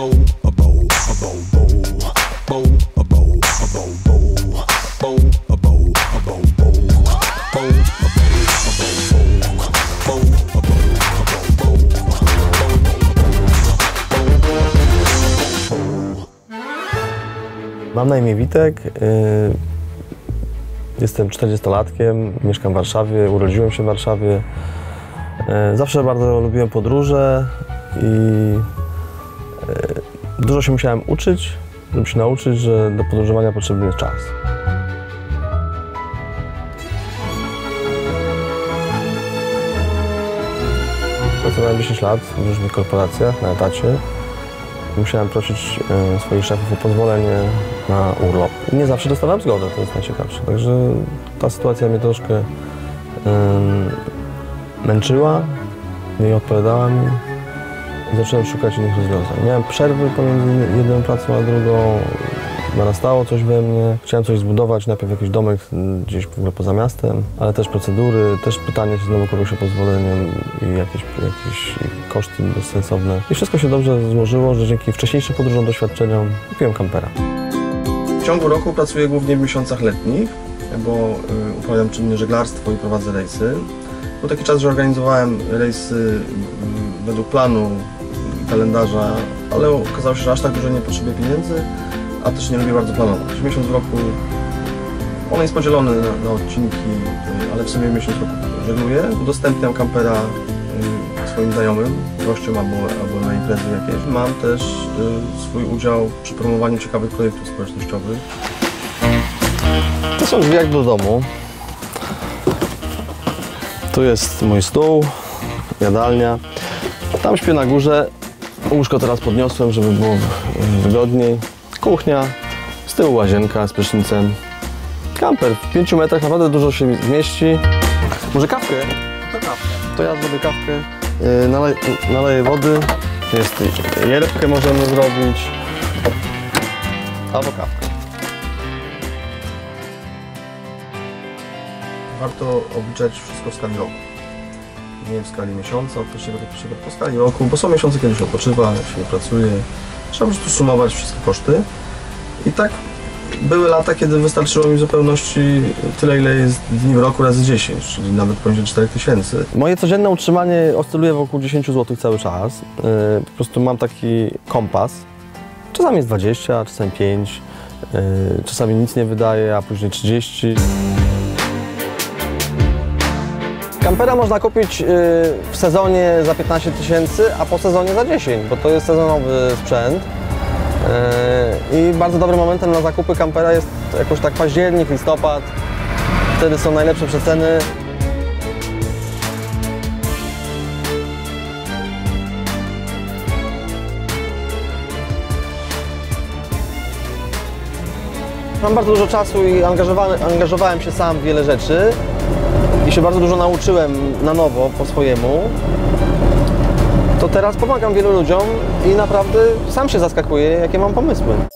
Mam na imię Witek, jestem 40-latkiem, mieszkam w Warszawie, urodziłem się w Warszawie. Zawsze bardzo lubiłem podróże i dużo się musiałem uczyć, żeby się nauczyć, że do podróżowania potrzebny jest czas. Pracowałem 10 lat w różnych korporacjach na etacie. Musiałem prosić swoich szefów o pozwolenie na urlop. I nie zawsze dostawałem zgodę, to jest najciekawsze. Także ta sytuacja mnie troszkę męczyła, nie odpowiadała mi i zacząłem szukać innych rozwiązań. Miałem przerwy pomiędzy jedną pracą a drugą, narastało coś we mnie. Chciałem coś zbudować, najpierw jakiś domek gdzieś w ogóle poza miastem, ale też procedury, też pytanie się znowu kogoś o pozwolenie i jakieś koszty bezsensowne. I wszystko się dobrze złożyło, że dzięki wcześniejszym podróżom, doświadczeniom kupiłem kampera. W ciągu roku pracuję głównie w miesiącach letnich, bo uprawiam czynne żeglarstwo i prowadzę rejsy. Był taki czas, że organizowałem rejsy według planu i kalendarza, ale okazało się, że aż tak dużo nie potrzebuję pieniędzy, a też nie lubię bardzo planować. Miesiąc w roku, on jest podzielony na odcinki, ale w sumie miesiąc w roku żegluję. Udostępniam kampera swoim znajomym, gościom albo na imprezy jakieś. Mam też swój udział przy promowaniu ciekawych projektów społecznościowych. To są drzwi jak do domu. Tu jest mój stół, jadalnia. Tam śpię na górze. Łóżko teraz podniosłem, żeby było wygodniej. Kuchnia, z tyłu łazienka z prysznicem. Kamper w 5 metrach naprawdę dużo się zmieści. Może kawkę? To kawkę. To ja zrobię kawkę. Naleję wody. Jest jerebkę możemy zrobić. Albo kawkę. Warto obliczać wszystko w skali roku. Nie w skali miesiąca, od pierwszego do pierwszego, po skali roku, bo są miesiące, kiedy się odpoczywa, jak się nie pracuje. Trzeba po prostu sumować wszystkie koszty. I tak były lata, kiedy wystarczyło mi w zupełności tyle, ile jest dni w roku razy 10, czyli nawet poniżej 4000. Moje codzienne utrzymanie oscyluje wokół 10 zł cały czas. Po prostu mam taki kompas. Czasami jest 20, czasami 5, czasami nic nie wydaje, a później 30. Kampera można kupić w sezonie za 15 000, a po sezonie za 10, bo to jest sezonowy sprzęt. I bardzo dobrym momentem na zakupy kampera jest jakoś tak październik, listopad. Wtedy są najlepsze przeceny. Mam bardzo dużo czasu i angażowałem się sam w wiele rzeczy. I się bardzo dużo nauczyłem na nowo, po swojemu, to teraz pomagam wielu ludziom i naprawdę sam się zaskakuję, jakie mam pomysły.